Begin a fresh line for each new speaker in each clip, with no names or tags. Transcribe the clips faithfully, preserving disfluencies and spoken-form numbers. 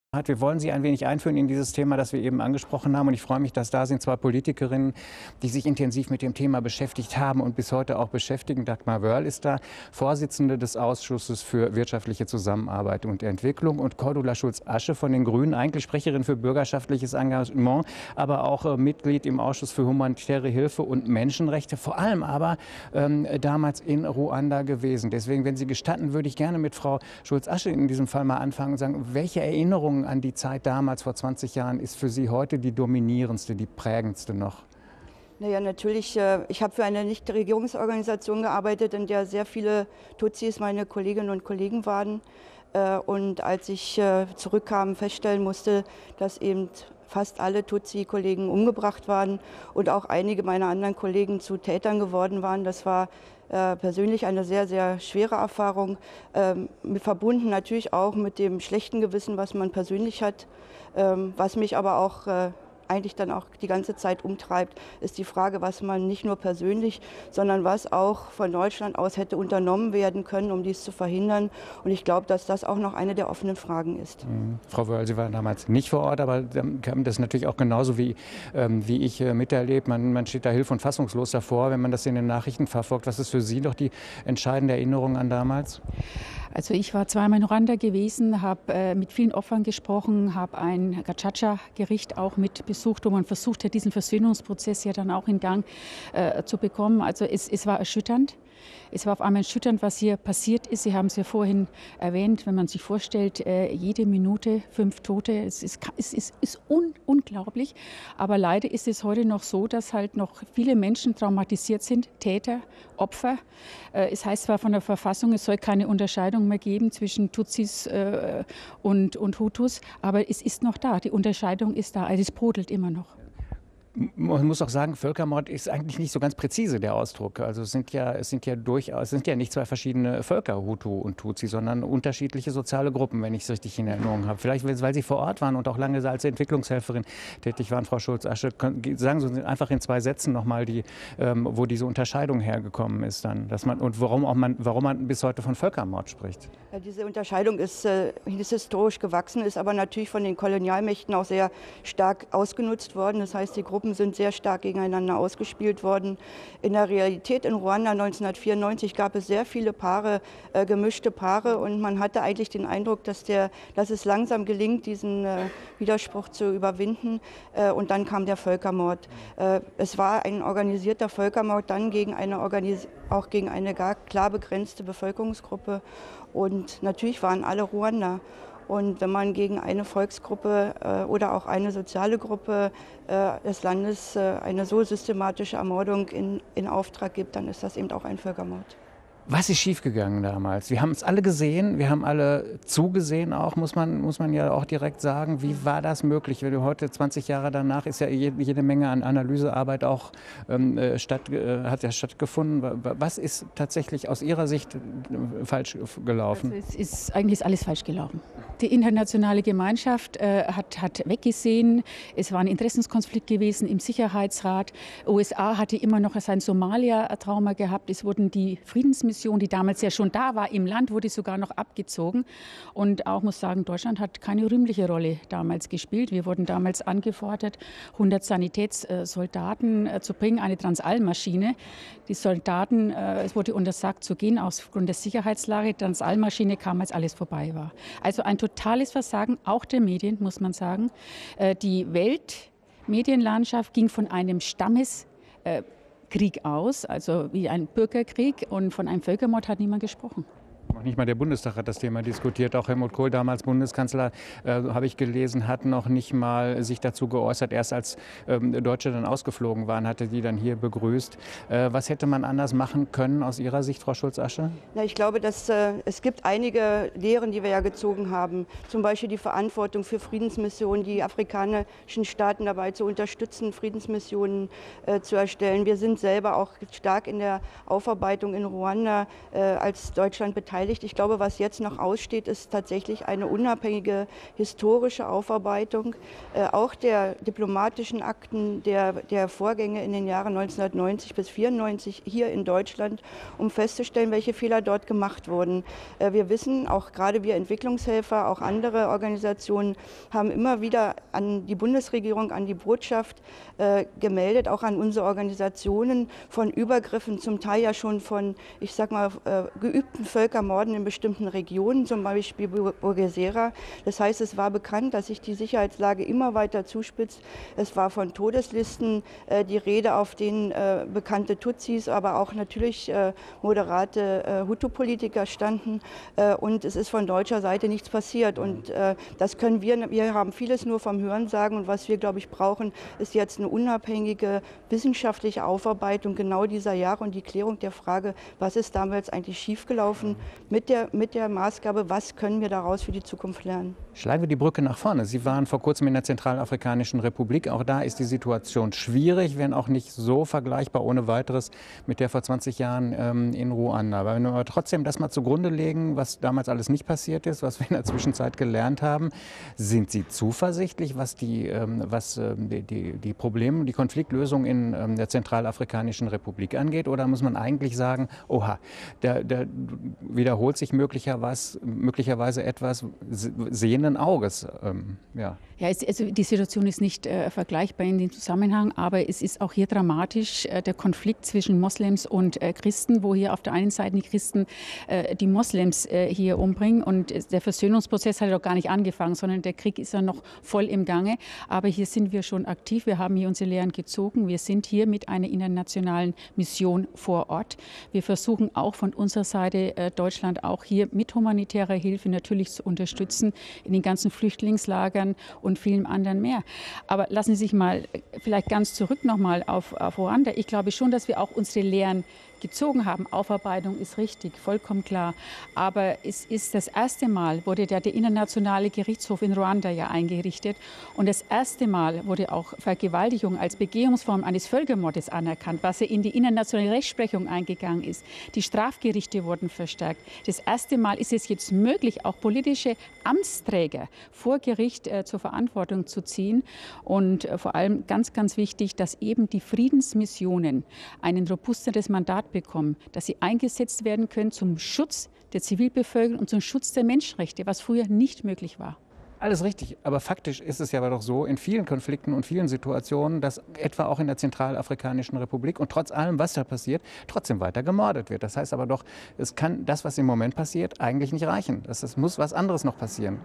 Wir wollen Sie ein wenig einführen in dieses Thema, das wir eben angesprochen haben. Und ich freue mich, dass da sind zwei Politikerinnen, die sich intensiv mit dem Thema beschäftigt haben und bis heute auch beschäftigen. Dagmar Wörl ist da, Vorsitzende des Ausschusses für wirtschaftliche Zusammenarbeit und Entwicklung, und Cordula Schulz-Asche von den Grünen, eigentlich Sprecherin für bürgerschaftliches Engagement, aber auch äh, Mitglied im Ausschuss für humanitäre Hilfe und Menschenrechte, vor allem aber ähm, damals in Ruanda gewesen. Deswegen, wenn Sie gestatten, würde ich gerne mit Frau Schulz-Asche in diesem Fall mal anfangen und sagen, welche Erinnerungen an die Zeit damals vor zwanzig Jahren ist für Sie heute die dominierendste, die prägendste noch?
Naja, natürlich. Ich habe für eine Nichtregierungsorganisation gearbeitet, in der sehr viele Tutsis meine Kolleginnen und Kollegen waren. Und als ich zurückkam, feststellen musste, dass eben fast alle Tutsi-Kollegen umgebracht waren und auch einige meiner anderen Kollegen zu Tätern geworden waren. Das war äh, persönlich eine sehr, sehr schwere Erfahrung, ähm, verbunden natürlich auch mit dem schlechten Gewissen, was man persönlich hat, ähm, was mich aber auch äh, eigentlich dann auch die ganze Zeit umtreibt, ist die Frage, was man nicht nur persönlich, sondern was auch von Deutschland aus hätte unternommen werden können, um dies zu verhindern. Und ich glaube, dass das auch noch eine der offenen Fragen ist.
Mhm. Frau Wörl, Sie waren damals nicht vor Ort, aber haben das natürlich auch genauso wie, ähm, wie ich äh, miterlebt. Man, man steht da hilf- und fassungslos davor, wenn man das in den Nachrichten verfolgt. Was ist für Sie doch die entscheidende Erinnerung an damals?
Also ich war zweimal in Ruanda gewesen, habe äh, mit vielen Opfern gesprochen, habe ein Gacaca-Gericht auch mit besucht, wo man versucht hat, diesen Versöhnungsprozess ja dann auch in Gang äh, zu bekommen. Also es, es war erschütternd. Es war auf einmal erschütternd, was hier passiert ist. Sie haben es ja vorhin erwähnt, wenn man sich vorstellt, äh, jede Minute fünf Tote, es ist, es ist, ist un, unglaublich. Aber leider ist es heute noch so, dass halt noch viele Menschen traumatisiert sind, Täter, Opfer. Äh, es heißt zwar von der Verfassung, es soll keine Unterscheidung mehr geben zwischen Tutsis äh, und, und Hutus, aber es ist noch da, die Unterscheidung ist da, also es brodelt immer noch.
Man muss auch sagen, Völkermord ist eigentlich nicht so ganz präzise, der Ausdruck. Also es sind ja, es sind ja durchaus, es sind ja nicht zwei verschiedene Völker, Hutu und Tutsi, sondern unterschiedliche soziale Gruppen, wenn ich es richtig in Erinnerung habe. Vielleicht, weil Sie vor Ort waren und auch lange als Entwicklungshelferin tätig waren, Frau Schulz-Asche, sagen Sie einfach in zwei Sätzen nochmal, die, ähm, wo diese Unterscheidung hergekommen ist dann, dass man, und warum, auch man, warum man bis heute von Völkermord spricht.
Ja, diese Unterscheidung ist, äh, ist historisch gewachsen, ist aber natürlich von den Kolonialmächten auch sehr stark ausgenutzt worden. Das heißt, die Gruppen sind sehr stark gegeneinander ausgespielt worden. In der Realität in Ruanda neunzehnhundertvierundneunzig gab es sehr viele Paare, äh, gemischte Paare, und man hatte eigentlich den Eindruck, dass, der, dass es langsam gelingt, diesen äh, Widerspruch zu überwinden. Äh, und dann kam der Völkermord. Äh, es war ein organisierter Völkermord dann gegen eine Organis auch gegen eine gar klar begrenzte Bevölkerungsgruppe. Und natürlich waren alle Ruander. Und wenn man gegen eine Volksgruppe äh, oder auch eine soziale Gruppe äh, des Landes äh, eine so systematische Ermordung in, in Auftrag gibt, dann ist das eben auch ein Völkermord.
Was ist schiefgegangen damals? Wir haben es alle gesehen, wir haben alle zugesehen auch, muss man, muss man ja auch direkt sagen. Wie war das möglich? Wenn du heute, zwanzig Jahre danach, ist ja jede, jede Menge an Analysearbeit auch ähm, statt, äh, hat ja stattgefunden. Was ist tatsächlich aus Ihrer Sicht äh, falsch gelaufen?
Also es ist eigentlich ist alles falsch gelaufen. Die internationale Gemeinschaft äh, hat, hat weggesehen. Es war ein Interessenskonflikt gewesen im Sicherheitsrat. U S A hatte immer noch sein Somalia-Trauma gehabt. Es wurden die Friedensmissionen, die damals ja schon da war im Land, wurde sogar noch abgezogen. Und auch muss sagen, Deutschland hat keine rühmliche Rolle damals gespielt. Wir wurden damals angefordert, hundert Sanitätssoldaten zu bringen, eine Transallmaschine. Die Soldaten, es wurde untersagt zu gehen aufgrund der Sicherheitslage. Die Transallmaschine kam, als alles vorbei war. Also ein totales Versagen, auch der Medien, muss man sagen. Die Weltmedienlandschaft ging von einem Stammes Krieg aus, also wie ein Bürgerkrieg, und von einem Völkermord hat niemand gesprochen.
Noch nicht mal der Bundestag hat das Thema diskutiert. Auch Helmut Kohl, damals Bundeskanzler, äh, habe ich gelesen, hat noch nicht mal sich dazu geäußert. Erst als ähm, Deutsche dann ausgeflogen waren, hatte die dann hier begrüßt. Äh, was hätte man anders machen können aus Ihrer Sicht, Frau Schulz-Asche?
Ja, ich glaube, dass äh, es gibt einige Lehren, die wir ja gezogen haben. Zum Beispiel die Verantwortung für Friedensmissionen, die afrikanischen Staaten dabei zu unterstützen, Friedensmissionen äh, zu erstellen. Wir sind selber auch stark in der Aufarbeitung in Ruanda äh, als Deutschland beteiligt beteiligt. Ich glaube, was jetzt noch aussteht, ist tatsächlich eine unabhängige historische Aufarbeitung, äh, auch der diplomatischen Akten der, der Vorgänge in den Jahren neunzehnhundertneunzig bis vierundneunzig hier in Deutschland, um festzustellen, welche Fehler dort gemacht wurden. Äh, wir wissen, auch gerade wir Entwicklungshelfer, auch andere Organisationen haben immer wieder an die Bundesregierung, an die Botschaft äh, gemeldet, auch an unsere Organisationen von Übergriffen, zum Teil ja schon von, ich sag mal, äh, geübten Völkermorden in bestimmten Regionen, zum Beispiel Bugesera. Das heißt, es war bekannt, dass sich die Sicherheitslage immer weiter zuspitzt. Es war von Todeslisten äh, die Rede, auf denen äh, bekannte Tutsis, aber auch natürlich äh, moderate äh, Hutu-Politiker standen. Äh, und es ist von deutscher Seite nichts passiert. Und äh, das können wir, wir haben vieles nur vom Hörensagen. Und was wir, glaube ich, brauchen, ist jetzt eine unabhängige wissenschaftliche Aufarbeitung genau dieser Jahre und die Klärung der Frage, was ist damals eigentlich schiefgelaufen, mit der, mit der Maßgabe, was können wir daraus für die Zukunft lernen.
Schlagen wir die Brücke nach vorne. Sie waren vor kurzem in der Zentralafrikanischen Republik. Auch da ist die Situation schwierig, wenn auch nicht so vergleichbar ohne weiteres mit der vor zwanzig Jahren ähm, in Ruanda. Aber wenn wir aber trotzdem das mal zugrunde legen, was damals alles nicht passiert ist, was wir in der Zwischenzeit gelernt haben, sind Sie zuversichtlich, was die, ähm, was, ähm, die, die, die Probleme, die Konfliktlösung in ähm, der Zentralafrikanischen Republik angeht? Oder muss man eigentlich sagen, oha, da, da wiederholt sich möglicherweise, möglicherweise etwas sehenden Auges? Ähm, ja.
Ja, es, also die Situation ist nicht äh, vergleichbar in dem Zusammenhang, aber es ist auch hier dramatisch, äh, der Konflikt zwischen Moslems und äh, Christen, wo hier auf der einen Seite die Christen äh, die Moslems äh, hier umbringen und äh, der Versöhnungsprozess hat ja doch gar nicht angefangen, sondern der Krieg ist ja noch voll im Gange. Aber hier sind wir schon aktiv, wir haben hier unsere Lehren gezogen, wir sind hier mit einer internationalen Mission vor Ort. Wir versuchen auch von unserer Seite äh, Deutschland auch hier mit humanitärer Hilfe natürlich zu unterstützen in den ganzen Flüchtlingslagern und vielem anderen mehr. Aber lassen Sie sich mal vielleicht ganz zurück nochmal auf, auf Ruanda. Ich glaube schon, dass wir auch unsere Lehren gezogen haben. Aufarbeitung ist richtig, vollkommen klar. Aber es ist das erste Mal, wurde der, der Internationale Gerichtshof in Ruanda ja eingerichtet. Und das erste Mal wurde auch Vergewaltigung als Begehungsform eines Völkermordes anerkannt, was ja in die internationale Rechtsprechung eingegangen ist. Die Strafgerichte wurden verstärkt. Das erste Mal ist es jetzt möglich, auch politische Amtsträger vor Gericht äh, zur Verantwortung zu ziehen. Und äh, vor allem ganz, ganz wichtig, dass eben die Friedensmissionen ein robusteres Mandat bekommen, dass sie eingesetzt werden können zum Schutz der Zivilbevölkerung und zum Schutz der Menschenrechte, was früher nicht möglich war.
Alles richtig, aber faktisch ist es ja aber doch so, in vielen Konflikten und vielen Situationen, dass etwa auch in der Zentralafrikanischen Republik und trotz allem, was da passiert, trotzdem weiter gemordet wird. Das heißt aber doch, es kann das, was im Moment passiert, eigentlich nicht reichen. Es muss was anderes noch passieren.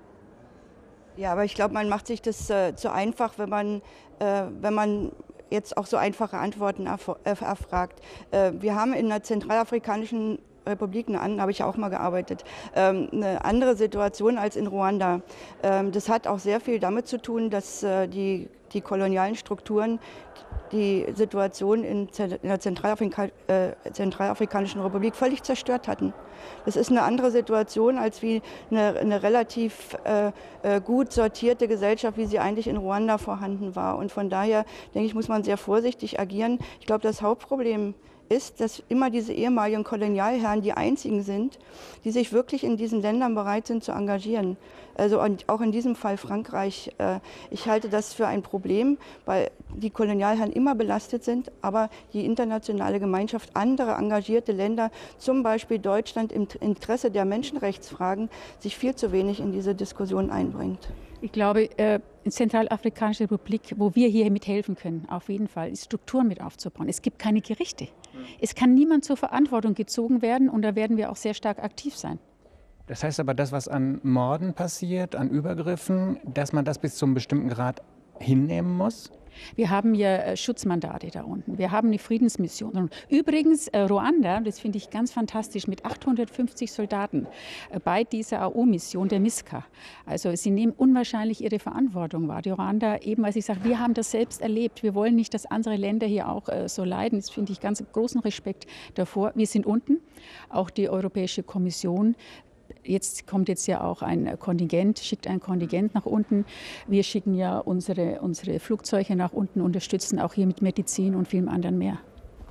Ja, aber ich glaube, man macht sich das äh, zu einfach, wenn man, äh, wenn man jetzt auch so einfache Antworten erfragt. Wir haben in der Zentralafrikanischen Republik, da habe ich auch mal gearbeitet, eine andere Situation als in Ruanda. Das hat auch sehr viel damit zu tun, dass die, die kolonialen Strukturen die Situation in der Zentralafrika, äh, Zentralafrikanischen Republik völlig zerstört hatten. Das ist eine andere Situation als wie eine, eine relativ äh, äh, gut sortierte Gesellschaft, wie sie eigentlich in Ruanda vorhanden war. Und von daher, denke ich, muss man sehr vorsichtig agieren. Ich glaube, das Hauptproblem ist, dass immer diese ehemaligen Kolonialherren die einzigen sind, die sich wirklich in diesen Ländern bereit sind zu engagieren. Also auch in diesem Fall Frankreich. Ich halte das für ein Problem, weil die Kolonialherren immer belastet sind, aber die internationale Gemeinschaft, andere engagierte Länder, zum Beispiel Deutschland im Interesse der Menschenrechtsfragen, sich viel zu wenig in diese Diskussion einbringt.
Ich glaube, in der Zentralafrikanischen Republik, wo wir hier mithelfen können, auf jeden Fall, ist Strukturen mit aufzubauen. Es gibt keine Gerichte. Es kann niemand zur Verantwortung gezogen werden und da werden wir auch sehr stark aktiv sein.
Das heißt aber, das, was an Morden passiert, an Übergriffen, dass man das bis zu einem bestimmten Grad hinnehmen muss?
Wir haben ja Schutzmandate da unten. Wir haben eine Friedensmission. Und übrigens, Ruanda, das finde ich ganz fantastisch, mit achthundertfünfzig Soldaten bei dieser A U-Mission der MISCA. Also sie nehmen unwahrscheinlich ihre Verantwortung wahr. Die Ruanda, eben als ich sage, wir haben das selbst erlebt. Wir wollen nicht, dass andere Länder hier auch so leiden. Das finde ich ganz großen Respekt davor. Wir sind unten, auch die Europäische Kommission. Jetzt kommt jetzt ja auch ein Kontingent, schickt ein Kontingent nach unten. Wir schicken ja unsere, unsere Flugzeuge nach unten, unterstützen auch hier mit Medizin und vielem anderen mehr.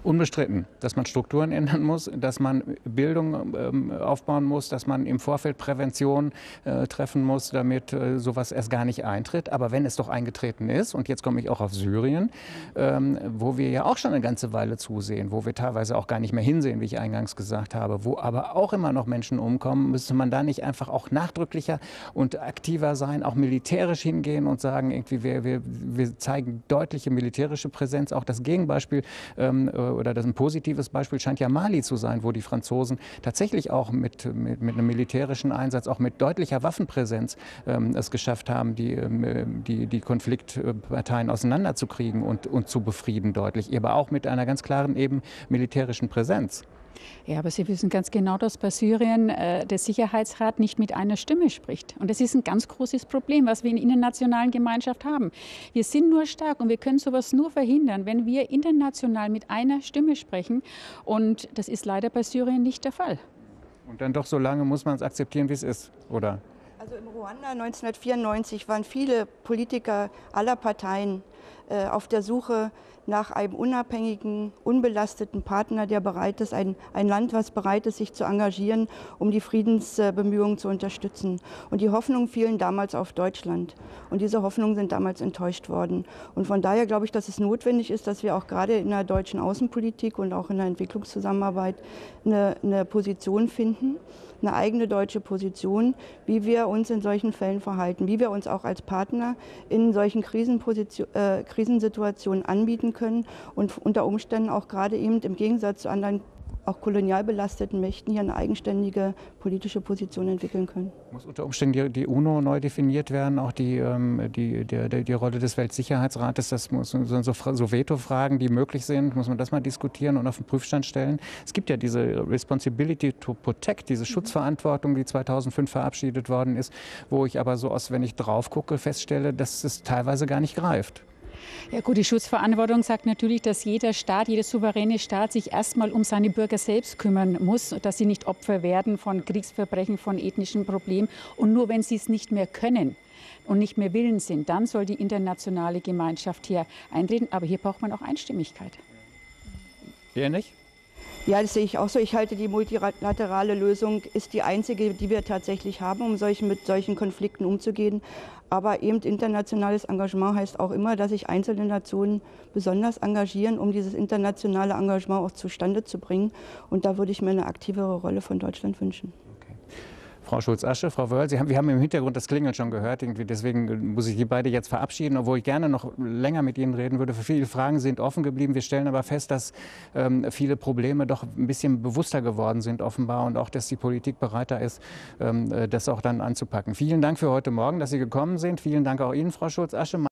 Unbestritten, dass man Strukturen ändern muss, dass man Bildung ähm, aufbauen muss, dass man im Vorfeld Prävention äh, treffen muss, damit äh, sowas erst gar nicht eintritt. Aber wenn es doch eingetreten ist, und jetzt komme ich auch auf Syrien, ähm, wo wir ja auch schon eine ganze Weile zusehen, wo wir teilweise auch gar nicht mehr hinsehen, wie ich eingangs gesagt habe, wo aber auch immer noch Menschen umkommen, müsste man da nicht einfach auch nachdrücklicher und aktiver sein, auch militärisch hingehen und sagen, irgendwie wir, wir, wir zeigen deutliche militärische Präsenz. Auch das Gegenbeispiel ähm, oder das ein positives Beispiel scheint ja Mali zu sein, wo die Franzosen tatsächlich auch mit, mit, mit einem militärischen Einsatz, auch mit deutlicher Waffenpräsenz ähm, es geschafft haben, die, ähm, die, die Konfliktparteien auseinanderzukriegen und, und zu befrieden deutlich, aber auch mit einer ganz klaren eben militärischen Präsenz.
Ja, aber Sie wissen ganz genau, dass bei Syrien äh, der Sicherheitsrat nicht mit einer Stimme spricht. Und das ist ein ganz großes Problem, was wir in der internationalen Gemeinschaft haben. Wir sind nur stark und wir können sowas nur verhindern, wenn wir international mit einer Stimme sprechen. Und das ist leider bei Syrien nicht der Fall.
Und dann doch so lange muss man es akzeptieren, wie es ist, oder?
Also im Ruanda neunzehnhundertvierundneunzig waren viele Politiker aller Parteien äh, auf der Suche nach einem unabhängigen, unbelasteten Partner, der bereit ist, ein, ein Land, was bereit ist, sich zu engagieren, um die Friedensbemühungen zu unterstützen. Und die Hoffnungen fielen damals auf Deutschland. Und diese Hoffnungen sind damals enttäuscht worden. Und von daher glaube ich, dass es notwendig ist, dass wir auch gerade in der deutschen Außenpolitik und auch in der Entwicklungszusammenarbeit eine, eine Position finden, eine eigene deutsche Position, wie wir uns in solchen Fällen verhalten, wie wir uns auch als Partner in solchen Krisenposition, äh, Krisensituationen anbieten können und unter Umständen auch gerade eben im Gegensatz zu anderen auch kolonial belasteten Mächten hier eine eigenständige politische Position entwickeln können.
Muss unter Umständen die, die UNO neu definiert werden, auch die, ähm, die, die, die, die Rolle des Weltsicherheitsrates, das muss so, so, so Veto-Fragen, die möglich sind, muss man das mal diskutieren und auf den Prüfstand stellen. Es gibt ja diese Responsibility to Protect, diese Schutzverantwortung, die zweitausendfünf verabschiedet worden ist, wo ich aber so aus, wenn ich drauf gucke, feststelle, dass es teilweise gar nicht greift.
Ja gut, die Schutzverantwortung sagt natürlich, dass jeder Staat, jeder souveräne Staat sich erstmal um seine Bürger selbst kümmern muss, dass sie nicht Opfer werden von Kriegsverbrechen, von ethnischen Problemen. Und nur wenn sie es nicht mehr können und nicht mehr willens sind, dann soll die internationale Gemeinschaft hier eintreten. Aber hier braucht man auch Einstimmigkeit.
Ihr nicht?
Ja, das sehe ich auch so. Ich halte, die multilaterale Lösung ist die einzige, die wir tatsächlich haben, um solchen, mit solchen Konflikten umzugehen. Aber eben internationales Engagement heißt auch immer, dass sich einzelne Nationen besonders engagieren, um dieses internationale Engagement auch zustande zu bringen. Und da würde ich mir eine aktivere Rolle von Deutschland wünschen.
Okay. Frau Schulz-Asche, Frau Wörl, Sie haben, wir haben im Hintergrund das Klingeln schon gehört, irgendwie, deswegen muss ich die beide jetzt verabschieden, obwohl ich gerne noch länger mit Ihnen reden würde. Viele Fragen sind offen geblieben. Wir stellen aber fest, dass ähm, viele Probleme doch ein bisschen bewusster geworden sind offenbar und auch, dass die Politik bereiter ist, ähm, das auch dann anzupacken. Vielen Dank für heute Morgen, dass Sie gekommen sind. Vielen Dank auch Ihnen, Frau Schulz-Asche.